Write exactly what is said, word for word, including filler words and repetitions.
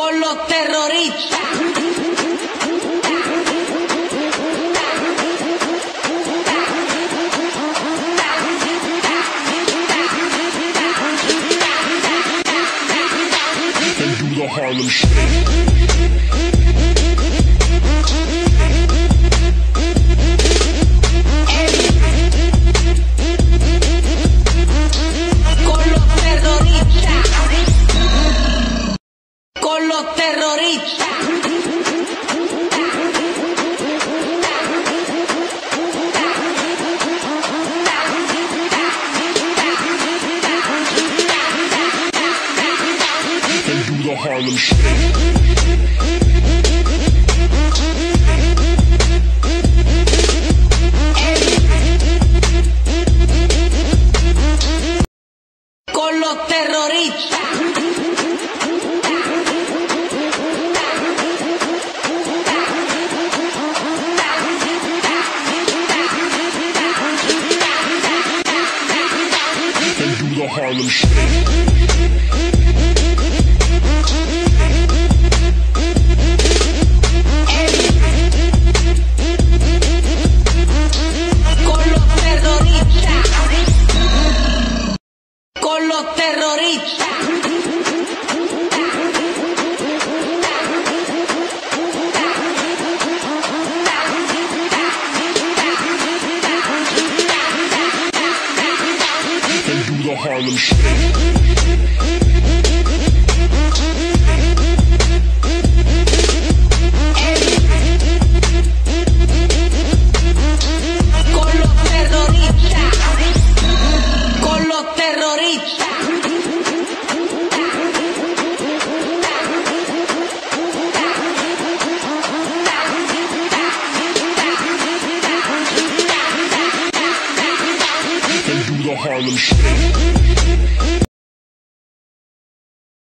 con los terroristas. Harlem Shake. Con los terroristas. Con los terroristas. Harlem Shake. Con los terroristas. Harlem Shake. Con los terroristas. Harlem Shake. Con los terroristas. Con los terroristas. Harlem Shake.